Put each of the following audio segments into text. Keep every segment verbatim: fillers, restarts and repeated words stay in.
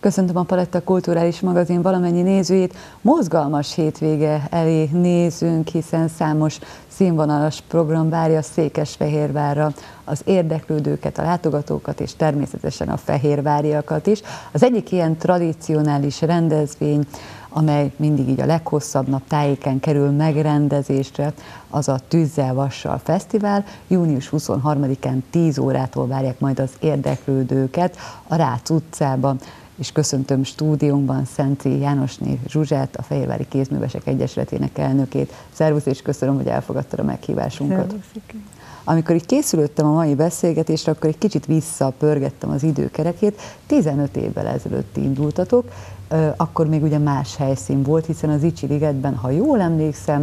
Köszöntöm a Paletta Kulturális Magazin valamennyi nézőjét. Mozgalmas hétvége elé nézünk, hiszen számos színvonalas program várja Székesfehérvárra az érdeklődőket, a látogatókat és természetesen a fehérváriakat is. Az egyik ilyen tradicionális rendezvény, amely mindig így a leghosszabb nap tájéken kerül megrendezésre, az a Tűzzel Vassal Fesztivál. június huszonharmadikán tíz órától várják majd az érdeklődőket a Rácz utcában, és köszöntöm stúdiónkban Szenci Jánosné Zsuzsát, a Fehérvári Kézművesek Egyesületének elnökét. Szervusz, és köszönöm, hogy elfogadtad a meghívásunkat. Szervusz. Amikor így készülöttem a mai beszélgetésre, akkor egy kicsit visszapörgettem az időkerekét. tizenöt évvel ezelőtt indultatok, akkor még ugye más helyszín volt, hiszen az Icsi ligetben, ha jól emlékszem,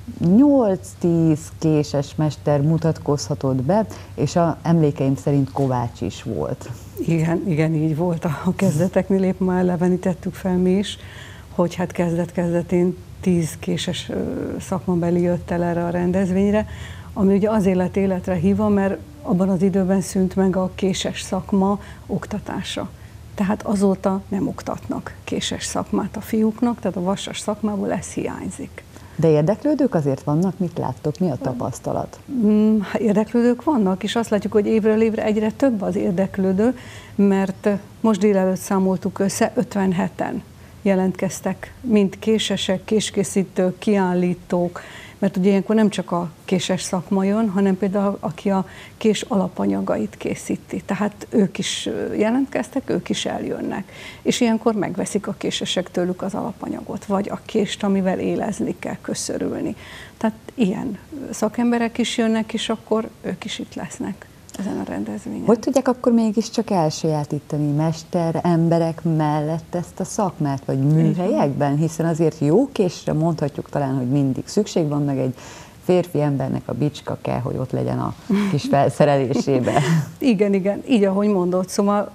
nyolc-tíz késes mester mutatkozhatott be, és a emlékeim szerint Kovács is volt. Igen, igen, így volt. A kezdeteknél épp már elevenítettük fel mi is, hogy hát kezdet-kezdetén tíz késes szakmabeli jött el erre a rendezvényre, ami ugye azért lett életre hívva, mert abban az időben szűnt meg a késes szakma oktatása. Tehát azóta nem oktatnak késes szakmát a fiúknak, tehát a vasas szakmából ez hiányzik. De érdeklődők azért vannak? Mit láttok? Mi a tapasztalat? Érdeklődők vannak, és azt látjuk, hogy évről évre egyre több az érdeklődő, mert most délelőtt számoltuk össze, ötvenheten jelentkeztek, mind késesek, késkészítők, kiállítók, mert ugye ilyenkor nem csak a késes szakma jön, hanem például aki a kés alapanyagait készíti. Tehát ők is jelentkeztek, ők is eljönnek. És ilyenkor megveszik a késesek tőlük az alapanyagot, vagy a kést, amivel élezni kell, köszörülni. Tehát ilyen szakemberek is jönnek, és akkor ők is itt lesznek ezen a rendezvényen. Hogy tudják akkor mégiscsak elsajátítani mester emberek mellett ezt a szakmát, vagy műhelyekben? Hiszen azért jó késre mondhatjuk talán, hogy mindig szükség van, meg egy férfi embernek a bicska kell, hogy ott legyen a kis felszerelésében. Igen, igen, így ahogy mondod, szóval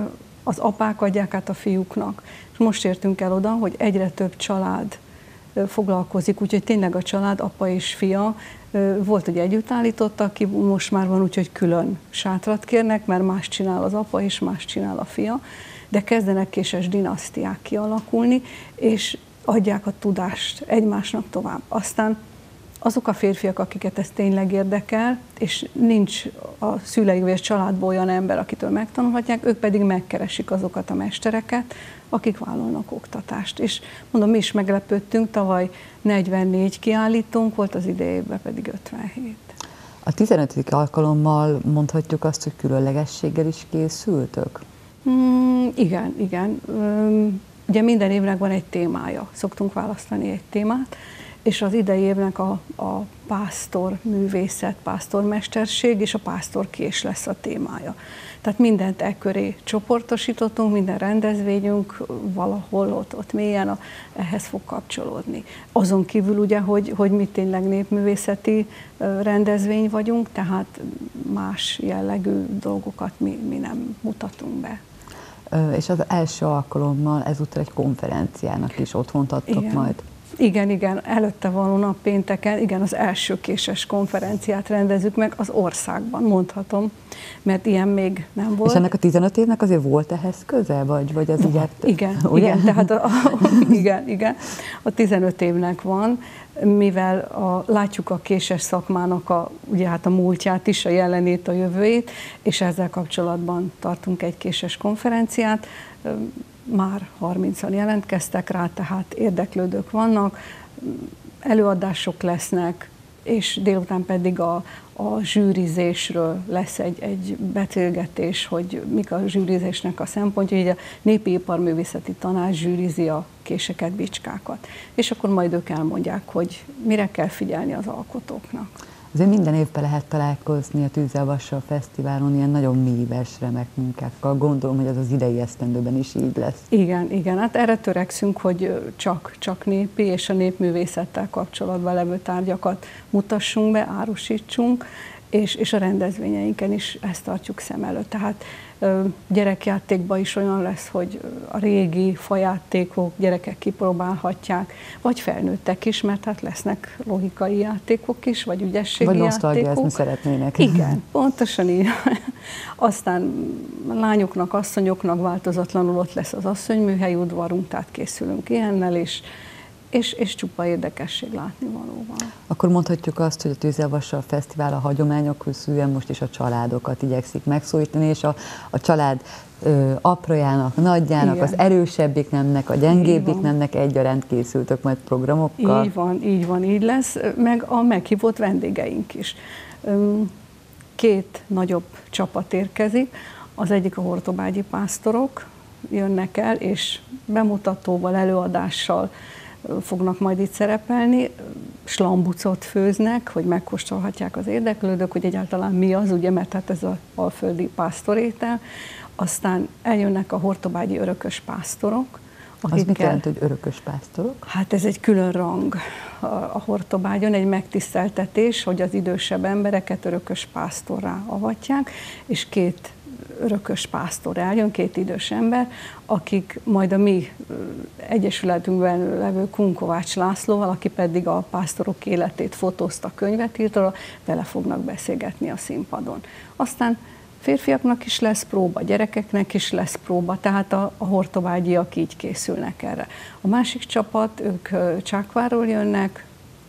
az apák adják át a fiúknak. És most értünk el oda, hogy egyre több család foglalkozik, úgyhogy tényleg a család, apa és fia, volt, hogy együtt állított, aki most már van úgy, hogy külön sátrat kérnek, mert más csinál az apa és más csinál a fia, de kezdenek késes dinasztiák kialakulni, és adják a tudást egymásnak tovább. Aztán azok a férfiak, akiket ez tényleg érdekel, és nincs a szülei vagy a családból olyan ember, akitől megtanulhatják, ők pedig megkeresik azokat a mestereket, akik vállalnak oktatást. És mondom, mi is meglepődtünk, tavaly negyvennégy kiállítónk volt, az idejében pedig ötvenhét. A tizenötödik alkalommal mondhatjuk azt, hogy különlegességgel is készültök? Mm, igen, igen. Ugye minden évnek van egy témája, szoktunk választani egy témát, és az idei évnek a, a pásztor művészet, pásztormesterség és a pásztorkés lesz a témája. Tehát mindent e köré csoportosítottunk, minden rendezvényünk valahol ott, ott mélyen a, ehhez fog kapcsolódni. Azon kívül ugye, hogy, hogy mi tényleg népművészeti rendezvény vagyunk, tehát más jellegű dolgokat mi, mi nem mutatunk be. És az első alkalommal ezúttal egy konferenciának is otthont adtok Igen. majd. Igen, igen, előtte való nap pénteken, igen, az első késes konferenciát rendezzük meg az országban, mondhatom, mert ilyen még nem volt. És ennek a tizenöt évnek azért volt ehhez köze, vagy, vagy az no, így? Igen, igen, tehát a, a, igen, igen, a tizenöt évnek van, mivel a, látjuk a késes szakmának a, ugye hát a múltját is, a jelenét, a jövőjét, és ezzel kapcsolatban tartunk egy késes konferenciát. Már harmincan jelentkeztek rá, tehát érdeklődők vannak, előadások lesznek, és délután pedig a, a zsűrizésről lesz egy, egy beszélgetés, hogy mik a zsűrizésnek a szempontja, így a Népi Iparművészeti Tanács zsűrizi a késeket, bicskákat. És akkor majd ők elmondják, hogy mire kell figyelni az alkotóknak. Azért minden évben lehet találkozni a Tűzzel Vassal Fesztiválon ilyen nagyon míves, remek munkákkal. Gondolom, hogy az az idei esztendőben is így lesz. Igen, igen. Hát erre törekszünk, hogy csak, csak népi és a népművészettel kapcsolatban levő tárgyakat mutassunk be, árusítsunk, és, és a rendezvényeinken is ezt tartjuk szem előtt. Tehát gyerekjátékban is olyan lesz, hogy a régi fajátékok gyerekek kipróbálhatják, vagy felnőttek is, mert hát lesznek logikai játékok is, vagy ügyességi vagy játékok. nosztalgiázni szeretnének. Igen, pontosan így. Aztán lányoknak, asszonyoknak változatlanul ott lesz az asszonyműhely udvarunk, tehát készülünk ilyennel, és, és, és csupa érdekesség látnivalóval. Akkor mondhatjuk azt, hogy a Tűzzelvassal Fesztivál a hagyományokhoz szűen most is a családokat igyekszik megszólítani, és a, a család ö, aprójának, nagyjának, igen, az erősebbik nemnek, a gyengébbik nemnek egyaránt készültök majd programokkal. Így van, így van, így lesz, meg a meghívott vendégeink is. Két nagyobb csapat érkezik, az egyik a hortobágyi pásztorok jönnek el, és bemutatóval, előadással fognak majd itt szerepelni, slambucot főznek, hogy megkóstolhatják az érdeklődők, hogy egyáltalán mi az, ugye, mert hát ez a alföldi pásztorétel. Aztán eljönnek a hortobágyi örökös pásztorok. Az mit jelent, hogy örökös pásztorok? Hát ez egy külön rang a Hortobágyon, egy megtiszteltetés, hogy az idősebb embereket örökös pásztorrá avatják, és két örökös pásztor eljön, két idős ember, akik majd a mi egyesületünkben levő Kunkovács Lászlóval, aki pedig a pásztorok életét fotózta, könyvet írt, vele fognak beszélgetni a színpadon. Aztán férfiaknak is lesz próba, gyerekeknek is lesz próba, tehát a, a hortobágyiak így készülnek erre. A másik csapat, ők Csákvárról jönnek,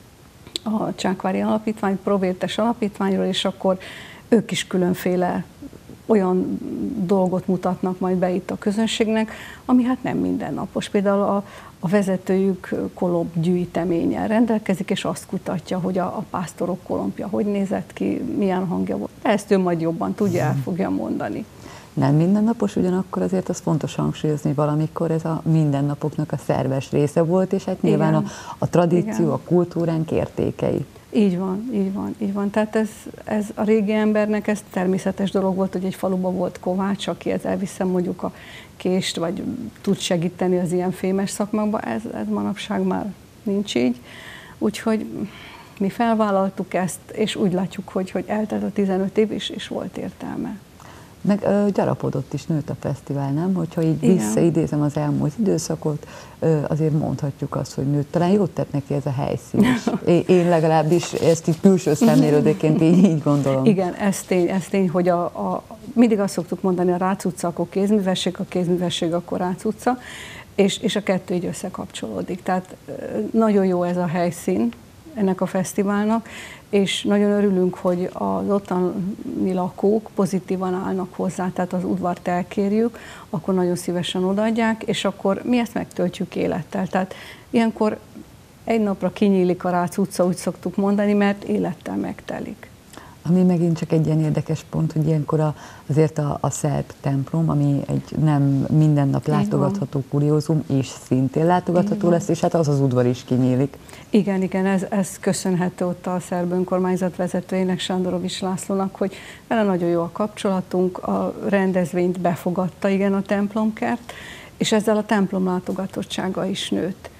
a Csákvári Alapítvány, Provértes Alapítványról, és akkor ők is különféle olyan dolgot mutatnak majd be itt a közönségnek, ami hát nem mindennapos. Például a, a vezetőjük kolomb gyűjteménnyel rendelkezik, és azt kutatja, hogy a, a pásztorok kolompja hogy nézett ki, milyen hangja volt. Ezt ő majd jobban tudja, el fogja mondani. Nem mindennapos, ugyanakkor azért az fontos hangsúlyozni, hogy valamikor ez a mindennapoknak a szerves része volt, és hát nyilván a, a tradíció, igen, a kultúránk értékei. Így van, így van, így van. Tehát ez, ez a régi embernek ez természetes dolog volt, hogy egy faluban volt kovács, aki ezzel elviszem mondjuk a kést, vagy tud segíteni az ilyen fémes szakmákban, ez, ez manapság már nincs így. Úgyhogy mi felvállaltuk ezt, és úgy látjuk, hogy, hogy eltelt a tizenöt év, és, és volt értelme. Meg ö, gyarapodott is, nőtt a fesztivál, nem? Hogyha így igen, visszaidézem az elmúlt időszakot, ö, azért mondhatjuk azt, hogy nőtt. Talán jót tett neki ez a helyszín is. Én legalábbis ezt így külső szemlélődőként így, így gondolom. Igen, ez tény, ez tény, hogy a, a, mindig azt szoktuk mondani, a Rácz utca akkor kézművesség, a kézművesség akkor Rácz utca, és, és a kettő így összekapcsolódik. Tehát nagyon jó ez a helyszín ennek a fesztiválnak, és nagyon örülünk, hogy az ottani lakók pozitívan állnak hozzá, tehát az udvart elkérjük, akkor nagyon szívesen odaadják, és akkor mi ezt megtöltjük élettel. Tehát ilyenkor egy napra kinyílik a Rácz utca, úgy szoktuk mondani, mert élettel megtelik. Ami megint csak egy ilyen érdekes pont, hogy ilyenkor a, azért a, a szerb templom, ami egy nem minden nap látogatható kuriózum, és szintén látogatható lesz, és hát az az udvar is kinyílik. Igen, igen, ez, ez köszönhető ott a szerb önkormányzat vezetőjének, Sándorovics Lászlónak, hogy vele nagyon jó a kapcsolatunk, a rendezvényt befogadta, igen, a templomkert, és ezzel a templom látogatottsága is nőtt,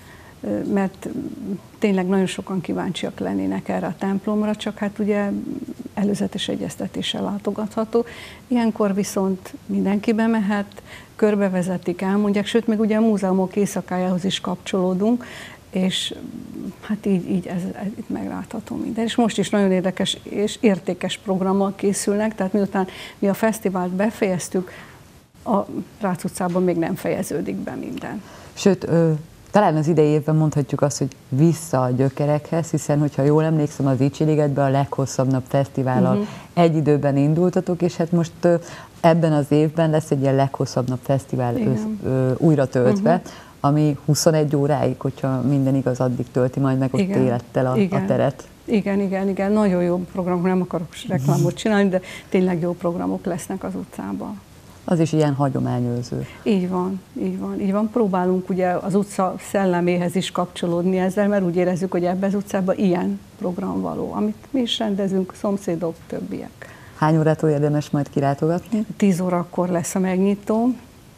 mert tényleg nagyon sokan kíváncsiak lennének erre a templomra, csak hát ugye előzetes egyeztetéssel látogatható. Ilyenkor viszont mindenki bemehet, körbevezetik, elmondják, sőt, még ugye a múzeumok éjszakájához is kapcsolódunk, és hát így, így ez, ez itt meglátható minden. És most is nagyon érdekes és értékes programmal készülnek, tehát miután mi a fesztivált befejeztük, a Rácz utcában még nem fejeződik be minden. Sőt, ö talán az idei évben mondhatjuk azt, hogy vissza a gyökerekhez, hiszen, hogyha jól emlékszem, az Icsi-ligetben a leghosszabb nap fesztivállal uh-huh. egy időben indultatok, és hát most ö, ebben az évben lesz egy ilyen leghosszabb nap fesztivál ősz, ö, újra töltve, uh-huh. ami huszonegy óráig, hogyha minden igaz, addig tölti majd meg ott igen. élettel a, a teret. Igen, igen, igen, nagyon jó programok, nem akarok reklámot csinálni, de tényleg jó programok lesznek az utcában. Az is ilyen hagyományőrző. Így van, így van, így van. Próbálunk ugye az utca szelleméhez is kapcsolódni ezzel, mert úgy érezzük, hogy ebben az utcában ilyen program való, amit mi is rendezünk, szomszédok, többiek. Hány órától érdemes majd kilátogatni? Tíz órakor lesz a megnyitó,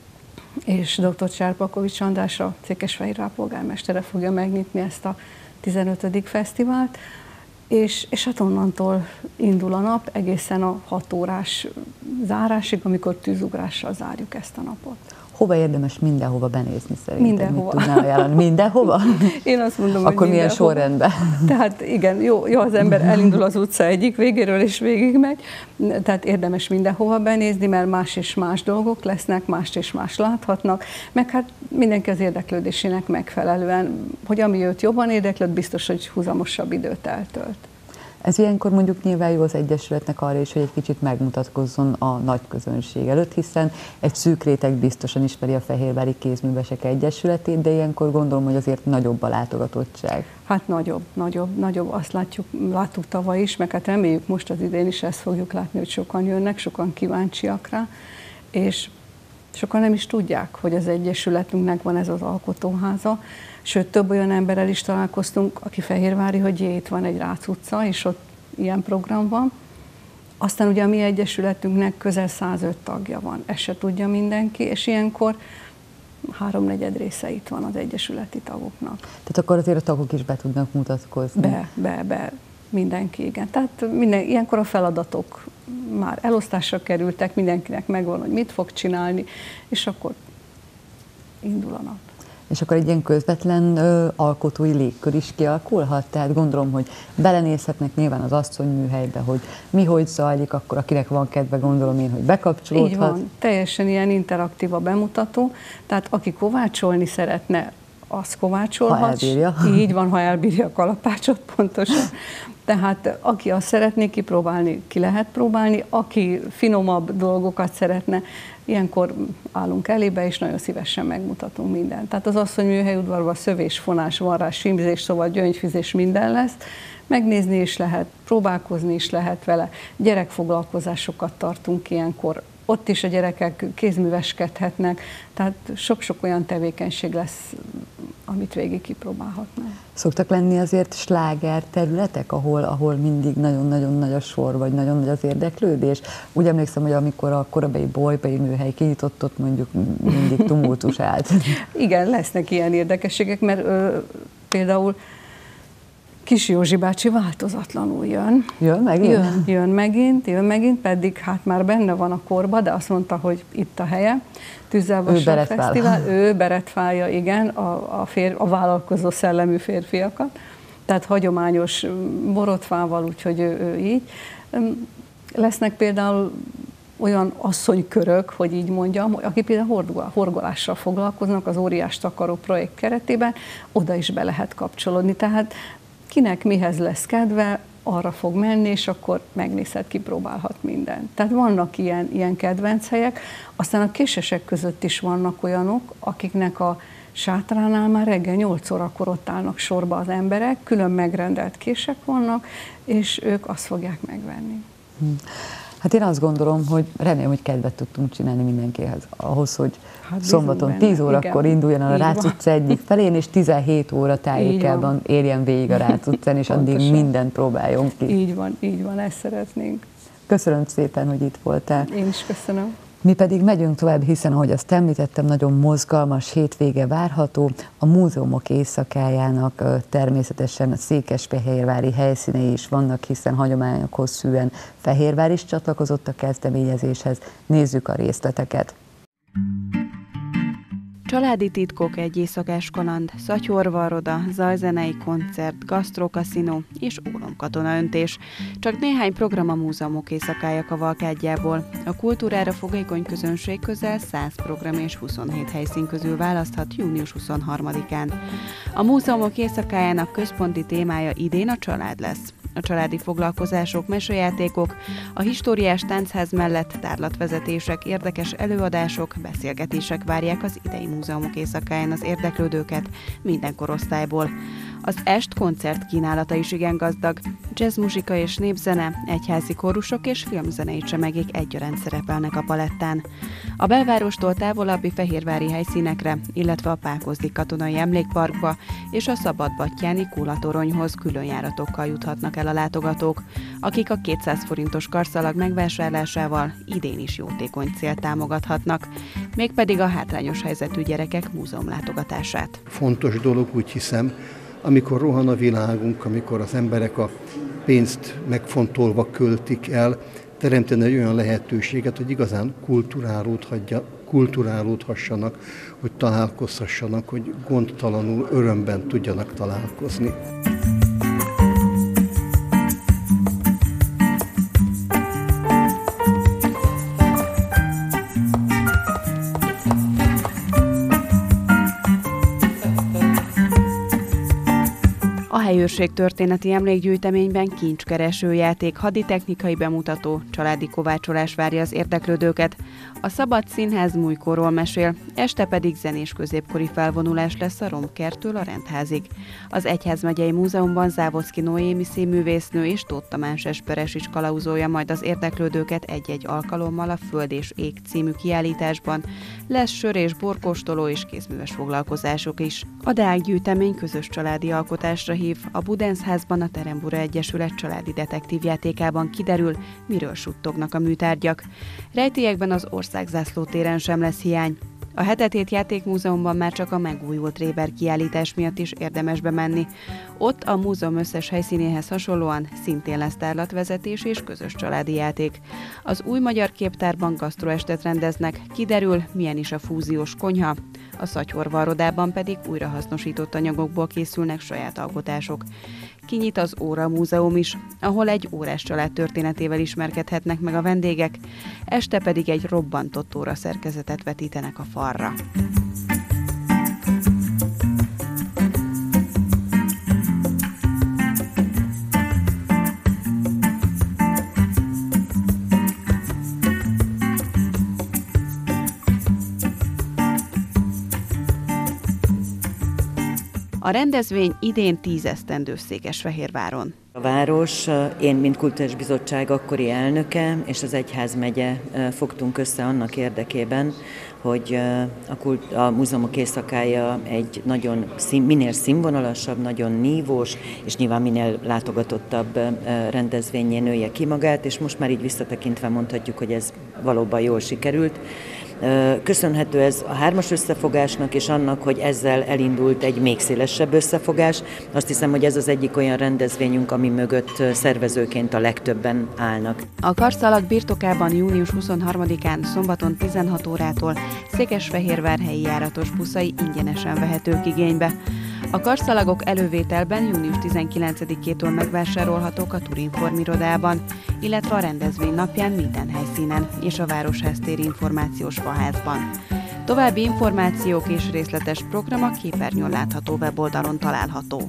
és dr. Cserpakovics András, a Székesfehérvár polgármestere fogja megnyitni ezt a tizenötödik fesztivált, És, és hát onnantól indul a nap egészen a hat órás zárásig, amikor tűzugrással zárjuk ezt a napot. hova érdemes mindenhova benézni szerintem? Mindenhova. Mit tudnál ajánlani? Mindenhova? Én azt mondom, Akkor hogy milyen mindenhova. sorrendben? Tehát igen, jó, jó, az ember elindul az utca egyik végéről és végig megy, tehát érdemes mindenhova benézni, mert más és más dolgok lesznek, más és más láthatnak, meg hát mindenki az érdeklődésének megfelelően, hogy ami őt jobban érdeklőd, biztos, hogy húzamosabb időt eltölt. Ez ilyenkor mondjuk nyilván jó az Egyesületnek arra is, hogy egy kicsit megmutatkozzon a nagy közönség előtt, hiszen egy szűk réteg biztosan ismeri a Fehérvári Kézművesek Egyesületét, de ilyenkor gondolom, hogy azért nagyobb a látogatottság. Hát nagyobb, nagyobb, nagyobb, azt látjuk, láttuk tavaly is, meg hát reméljük most az idén is ezt fogjuk látni, hogy sokan jönnek, sokan kíváncsiak rá, és sokan nem is tudják, hogy az Egyesületünknek van ez az alkotóháza, sőt, több olyan emberrel is találkoztunk, aki fehérvári, hogy jé, itt van egy Rácz utca, és ott ilyen program van. Aztán ugye a mi egyesületünknek közel százöt tagja van, ezt se tudja mindenki, és ilyenkor háromnegyed része itt van az egyesületi tagoknak. Tehát akkor azért a tagok is be tudnak mutatkozni. Be, be, be, mindenki, igen. Tehát minden, ilyenkor a feladatok már elosztásra kerültek, mindenkinek megvan, hogy mit fog csinálni, és akkor indul a nap. És akkor egy ilyen közvetlen ö, alkotói légkör is kialakulhat? Tehát gondolom, hogy belenézhetnek nyilván az asszonyműhelybe, hogy mi hogy zajlik, akkor akinek van kedve, gondolom én, hogy bekapcsolódhat. Így van, teljesen ilyen interaktív a bemutató, tehát aki kovácsolni szeretne, az kovácsolhat. Ha elbírja. Így van, ha elbírja a kalapácsot, pontosan. Tehát aki azt szeretné kipróbálni, ki lehet próbálni, aki finomabb dolgokat szeretne, ilyenkor állunk elébe, és nagyon szívesen megmutatunk mindent. Tehát az asszonyműhely udvarban szövés, fonás, varrás, símzés, szóval gyöngyfűzés, minden lesz. Megnézni is lehet, próbálkozni is lehet vele. Gyerekfoglalkozásokat tartunk ilyenkor. Ott is a gyerekek kézműveskedhetnek, tehát sok-sok olyan tevékenység lesz, amit végig kipróbálhatnak. Szoktak lenni azért sláger területek, ahol, ahol mindig nagyon-nagyon nagy a sor, vagy nagyon nagy az érdeklődés? Úgy emlékszem, hogy amikor a korabeli Bolypai műhely kinyitott, ott mondjuk mindig tumultus állt. Igen, lesznek ilyen érdekességek, mert ö, például Kis Józsi bácsi változatlanul jön. Jön megint? Jön, jön megint, jön megint, pedig hát már benne van a korba, de azt mondta, hogy itt a helye. Tűzelvasár Fesztivál, ő beretválja, igen, a, a, fér, a vállalkozó szellemű férfiakat. Tehát hagyományos borotvával, úgyhogy ő, ő így. Lesznek például olyan asszonykörök, hogy így mondjam, akik például horgolással foglalkoznak az Óriás Takaró projekt keretében, oda is be lehet kapcsolódni. Tehát kinek mihez lesz kedve, arra fog menni, és akkor megnézhet, kipróbálhat mindent. Tehát vannak ilyen, ilyen kedvenc helyek, aztán a késesek között is vannak olyanok, akiknek a sátránál már reggel nyolc órakor ott állnak sorba az emberek, külön megrendelt kések vannak, és ők azt fogják megvenni. Hát én azt gondolom, hogy remélem, hogy kedvet tudtunk csinálni mindenkihez ahhoz, hogy hát szombaton tíz órakor induljon a Rácz utca egyik felén, és tizenhét óra tájékában érjen végig a Rácz utcán, és addig mindent próbáljon ki. Így van, így van, ezt szeretnénk. Köszönöm szépen, hogy itt voltál. Én is köszönöm. Mi pedig megyünk tovább, hiszen, ahogy azt említettem, nagyon mozgalmas hétvége várható. A múzeumok éjszakájának természetesen a székesfehérvári helyszínei is vannak, hiszen hagyományokhoz szűen Fehérvár is csatlakozott a kezdeményezéshez. Nézzük a részleteket. Családi titkok, egy éjszakás kaland, szatyorvaroda, zajzenei koncert, gasztrokaszinó és ólomkatonaöntés. Csak néhány program a múzeumok éjszakája kavalkádjából. A kultúrára fogékony közönség közel száz program és huszonhét helyszín közül választhat június huszonharmadikán. A múzeumok éjszakájának központi témája idén a család lesz. A családi foglalkozások, mesejátékok, a históriás táncház mellett tárlatvezetések, érdekes előadások, beszélgetések várják az idei múzeumok éjszakáján az érdeklődőket minden korosztályból. Az est koncert kínálata is igen gazdag. Jazzmuzsika és népzene, egyházi kórusok és filmzenei csemegék egyaránt szerepelnek a palettán. A belvárostól távolabbi fehérvári helyszínekre, illetve a Pákozdi Katonai Emlékparkba és a Szabadbattyáni Kulatoronyhoz különjáratokkal juthatnak el a látogatók, akik a kétszáz forintos karszalag megvásárlásával idén is jótékony célt támogathatnak, mégpedig a hátrányos helyzetű gyerekek múzeumlátogatását. Fontos dolog, úgy hiszem, amikor rohan a világunk, amikor az emberek a pénzt megfontolva költik el, teremteni egy olyan lehetőséget, hogy igazán kulturálódhatja, kulturálódhassanak, hogy találkozhassanak, hogy gondtalanul, örömben tudjanak találkozni. A helyőrség történeti emlékgyűjteményben kincskereső játék, haditechnikai bemutató, családi kovácsolás várja az érdeklődőket. A Szabad Színház múltkorról mesél, este pedig zenés középkori felvonulás lesz a Romkertől a Rendházig. Az Egyházmegyei Múzeumban Závodszky Noémi színművésznő és Tóth Tamás Esperes is kalauzolja majd az érdeklődőket egy-egy alkalommal a Föld és Ég című kiállításban. Lesz sör és borkóstoló és kézműves foglalkozások is. A Deák gyűjtemény közös családi alkotásra hív. A Budenszházban a Terembura Egyesület családi detektívjátékában kiderül, miről suttognak a műtárgyak. Rejtélyekben az Országzászló téren sem lesz hiány. A Hetetét Játékmúzeumban már csak a megújult Réber kiállítás miatt is érdemes bemenni. Ott a múzeum összes helyszínéhez hasonlóan szintén lesz tárlatvezetés és közös családi játék. Az Új Magyar Képtárban gasztroestet rendeznek, kiderül, milyen is a fúziós konyha. A Szatyorvarrodában pedig újrahasznosított anyagokból készülnek saját alkotások. Kinyit az Óra Múzeum is, ahol egy órás család történetével ismerkedhetnek meg a vendégek, este pedig egy robbantott óra szerkezetet vetítenek a falra. A rendezvény idén tízesztendős Székesfehérváron. A város, én, mint Kulturális Bizottság akkori elnöke és az Egyházmegye fogtunk össze annak érdekében, hogy a, kult, a múzeumok éjszakája egy nagyon szín, minél színvonalasabb, nagyon nívós, és nyilván minél látogatottabb rendezvényé nője ki magát, és most már így visszatekintve mondhatjuk, hogy ez valóban jól sikerült. Köszönhető ez a hármas összefogásnak, és annak, hogy ezzel elindult egy még szélesebb összefogás. Azt hiszem, hogy ez az egyik olyan rendezvényünk, ami mögött szervezőként a legtöbben állnak. A Karszalag birtokában június huszonharmadikán szombaton tizenhat órától Székesfehérvár helyi járatos buszai ingyenesen vehetők igénybe. A karszalagok elővételben június tizenkilencedikétől megvásárolhatók a Turinform irodában, illetve a rendezvény napján minden helyszínen és a Városház téri információs faházban. További információk és részletes program a képernyőn látható weboldalon található.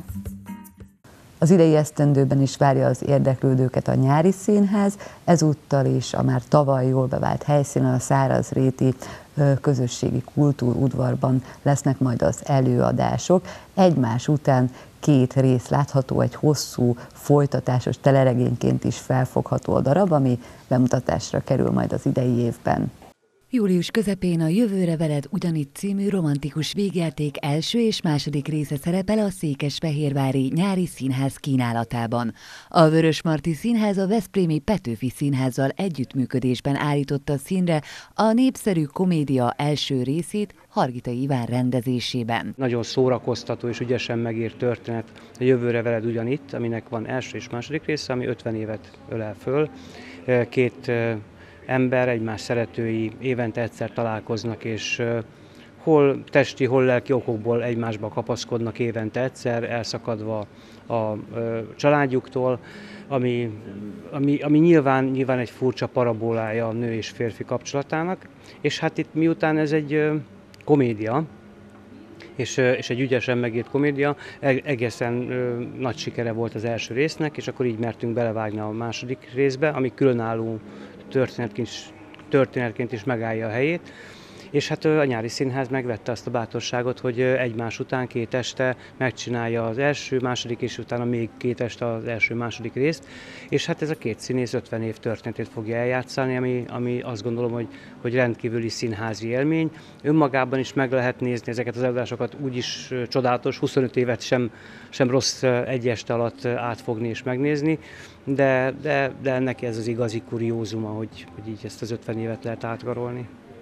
Az idei esztendőben is várja az érdeklődőket a Nyári Színház, ezúttal is a már tavaly jól bevált helyszínen, a Szárazréti közösségi kultúrudvarban lesznek majd az előadások. Egymás után két rész látható, egy hosszú, folytatásos teleregényként is felfogható a darab, ami bemutatásra kerül majd az idei évben. Július közepén a Jövőre veled ugyanitt című romantikus végjáték első és második része szerepel a Székesfehérvári Nyári Színház kínálatában. A Vörösmarty Színház a veszprémi Petőfi Színházzal együttműködésben állította színre a népszerű komédia első részét Hargitai Iván rendezésében. Nagyon szórakoztató és ügyesen megírt történet a Jövőre veled ugyanitt, aminek van első és második része, ami ötven évet ölel föl. Két ember, egymás szeretői évente egyszer találkoznak, és hol testi, hol lelki okokból egymásba kapaszkodnak évente egyszer, elszakadva a családjuktól, ami, ami, ami nyilván, nyilván egy furcsa parabolája a nő és férfi kapcsolatának. És hát itt miután ez egy komédia, és, és egy ügyesen megírt komédia, egészen ö, nagy sikere volt az első résznek, és akkor így mertünk belevágni a második részbe, ami különálló történetként is, történetként is megállja a helyét. És hát a Nyári Színház megvette azt a bátorságot, hogy egymás után két este megcsinálja az első, második, és utána még két este az első, második részt. És hát ez a két színész ötven év történetét fogja eljátszani, ami, ami azt gondolom, hogy, hogy rendkívüli színházi élmény. Önmagában is meg lehet nézni ezeket az előadásokat, úgyis csodálatos, huszonöt évet sem, sem rossz egy este alatt átfogni és megnézni, de, de, de ennek ez az igazi kuriózuma, hogy, hogy így ezt az ötven évet lehet átgarolni.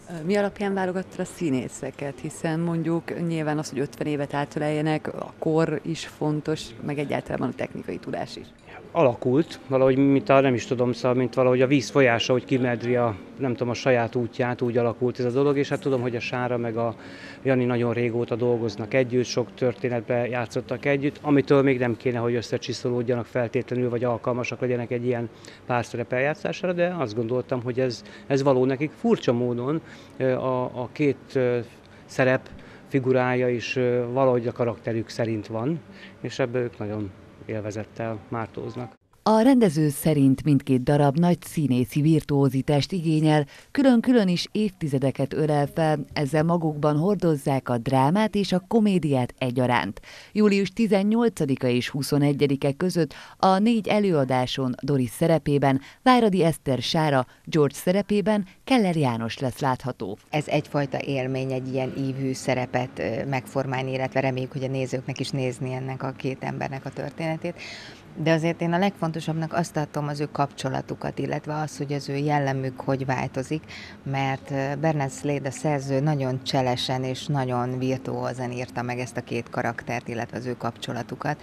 Mi alapján válogattad a színészeket? Hiszen mondjuk nyilván az, hogy ötven évet átöleljenek, a kor is fontos, meg egyáltalán a technikai tudás is. Alakult, valahogy, mint a, nem is tudom, szóval, mint valahogy a víz folyása, hogy kimedri a, nem tudom, a saját útját, úgy alakult ez a dolog, és hát tudom, hogy a Sára meg a Jani nagyon régóta dolgoznak együtt, sok történetben játszottak együtt, amitől még nem kéne, hogy összecsiszolódjanak feltétlenül, vagy alkalmasak legyenek egy ilyen párszerep eljátszására, de azt gondoltam, hogy ez, ez való nekik. Furcsa módon a, a két szerep figurája is valahogy a karakterük szerint van, és ebből ők nagyon élvezettel mártóznak. A rendező szerint mindkét darab nagy színészi virtuózitást igényel, külön-külön is évtizedeket ölel fel, ezzel magukban hordozzák a drámát és a komédiát egyaránt. július tizennyolcadika és huszonegyedike között a négy előadáson Doris szerepében, Váradi Eszter Sára, George szerepében Keller János lesz látható. Ez egyfajta élmény, egy ilyen ívű szerepet megformálni, illetve reméljük, hogy a nézőknek is nézni ennek a két embernek a történetét. De azért én a legfontosabbnak azt tartom az ő kapcsolatukat, illetve az, hogy az ő jellemük hogy változik, mert Bernard Slade, a szerző nagyon cselesen és nagyon virtuózan írta meg ezt a két karaktert, illetve az ő kapcsolatukat,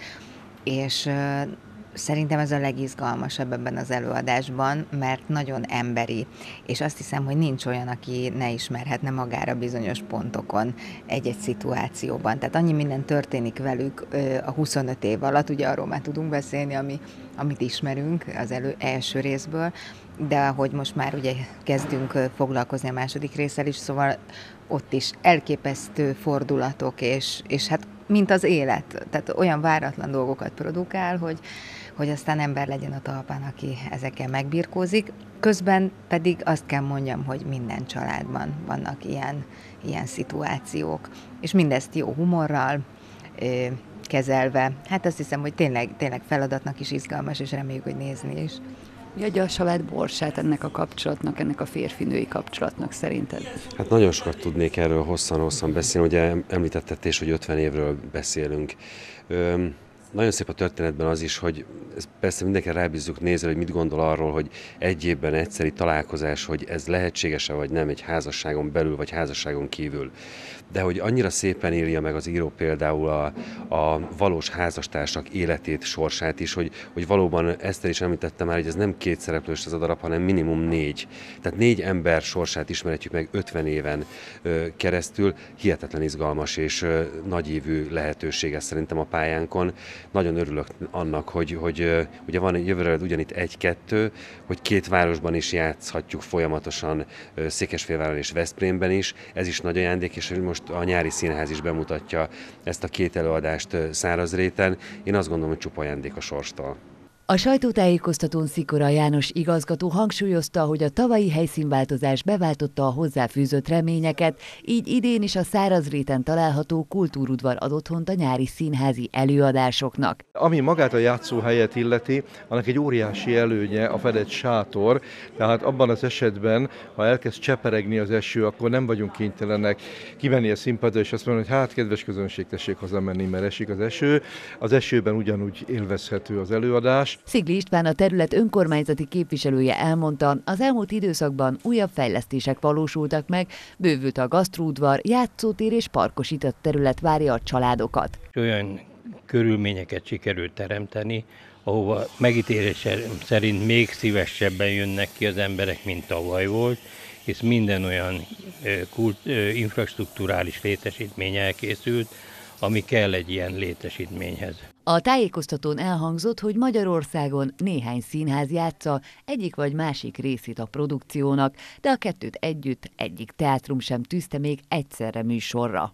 és szerintem ez a legizgalmasabb ebben az előadásban, mert nagyon emberi, és azt hiszem, hogy nincs olyan, aki ne ismerhetne magára bizonyos pontokon egy-egy szituációban. Tehát annyi minden történik velük a huszonöt év alatt, ugye arról már tudunk beszélni, ami, amit ismerünk az elő, első részből, de ahogy most már ugye kezdünk foglalkozni a második résszel is, szóval ott is elképesztő fordulatok, és, és hát mint az élet, tehát olyan váratlan dolgokat produkál, hogy, hogy aztán ember legyen a talpán, aki ezekkel megbirkózik. Közben pedig azt kell mondjam, hogy minden családban vannak ilyen, ilyen szituációk, és mindezt jó humorral ö, kezelve. Hát azt hiszem, hogy tényleg, tényleg feladatnak is izgalmas, és reméljük, hogy nézni is. Mi adja a család borsát ennek a kapcsolatnak, ennek a férfi-női kapcsolatnak szerinted? Hát nagyon sokat tudnék erről hosszan-hosszan beszélni, ugye említetted is, hogy ötven évről beszélünk. Üm, Nagyon szép a történetben az is, hogy ezt persze mindenki rábízzuk nézve, hogy mit gondol arról, hogy egy évben egyszeri találkozás, hogy ez lehetséges-e vagy nem egy házasságon belül vagy házasságon kívül. De hogy annyira szépen írja meg az író például a, a valós házastársak életét, sorsát is, hogy, hogy valóban Eszter is említette már, hogy ez nem két szereplős ez a darab, hanem minimum négy. Tehát négy ember sorsát ismerhetjük meg ötven éven ö, keresztül. Hihetetlen izgalmas és ö, nagyívű lehetőség ez szerintem a pályánkon. Nagyon örülök annak, hogy, hogy ugye van jövőre ugyanitt egy-kettő, hogy két városban is játszhatjuk folyamatosan, Székesfehérváron és Veszprémben is. Ez is nagy ajándék, és most a Nyári Színház is bemutatja ezt a két előadást Szárazréten. Én azt gondolom, hogy csupa ajándék a sorstól. A sajtótájékoztatón Szikora János igazgató hangsúlyozta, hogy a tavalyi helyszínváltozás beváltotta a hozzáfűzött reményeket, így idén is a Szárazréten található kultúrudvar ad otthont a nyári színházi előadásoknak. Ami magát a játszóhelyet illeti, annak egy óriási előnye a fedett sátor, tehát abban az esetben, ha elkezd cseperegni az eső, akkor nem vagyunk kénytelenek kivenni a színpadra, és azt mondani, hogy hát kedves közönség, tessék hazamenni, mert esik az eső. Az esőben ugyanúgy élvezhető az előadás. Szigli István, a terület önkormányzati képviselője elmondta, az elmúlt időszakban újabb fejlesztések valósultak meg, bővült a gasztróudvar, játszótér és parkosított terület várja a családokat. Olyan körülményeket sikerült teremteni, ahova megítélésem szerint még szívesebben jönnek ki az emberek, mint tavaly volt, és minden olyan kult, infrastrukturális létesítmény elkészült, ami kell egy ilyen létesítményhez. A tájékoztatón elhangzott, hogy Magyarországon néhány színház játsza egyik vagy másik részét a produkciónak, de a kettőt együtt egyik teátrum sem tűzte még egyszerre műsorra.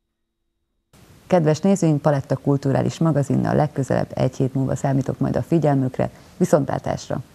Kedves nézőink, Paletta kulturális magazinnal legközelebb egy hét múlva számítok majd a figyelmükre. Viszontlátásra!